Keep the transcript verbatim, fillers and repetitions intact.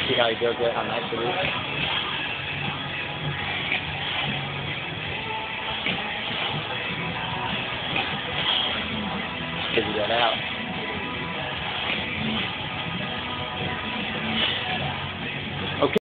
See how he does it, how nice it is. Figure that out.